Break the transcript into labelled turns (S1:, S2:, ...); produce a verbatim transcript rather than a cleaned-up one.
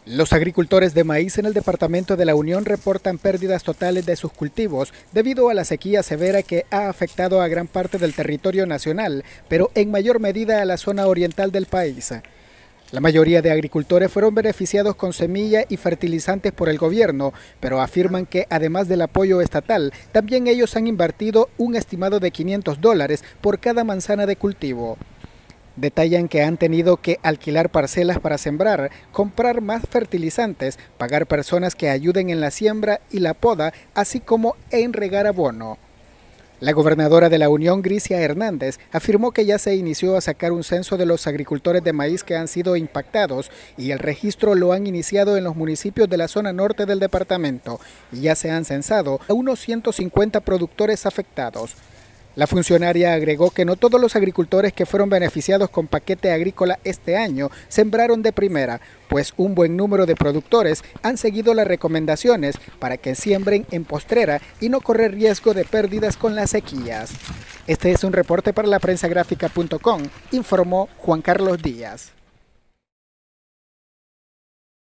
S1: Los agricultores de maíz en el departamento de La Unión reportan pérdidas totales de sus cultivos debido a la sequía severa que ha afectado a gran parte del territorio nacional, pero en mayor medida a la zona oriental del país. La mayoría de agricultores fueron beneficiados con semilla y fertilizantes por el gobierno, pero afirman que además del apoyo estatal, también ellos han invertido un estimado de quinientos dólares por cada manzana de cultivo. Detallan que han tenido que alquilar parcelas para sembrar, comprar más fertilizantes, pagar personas que ayuden en la siembra y la poda, así como en regar abono. La gobernadora de La Unión, Grisia Hernández, afirmó que ya se inició a sacar un censo de los agricultores de maíz que han sido impactados y el registro lo han iniciado en los municipios de la zona norte del departamento y ya se han censado a unos ciento cincuenta productores afectados. La funcionaria agregó que no todos los agricultores que fueron beneficiados con paquete agrícola este año sembraron de primera, pues un buen número de productores han seguido las recomendaciones para que siembren en postrera y no correr riesgo de pérdidas con las sequías. Este es un reporte para la prensa gráfica punto com, informó Juan Carlos Díaz.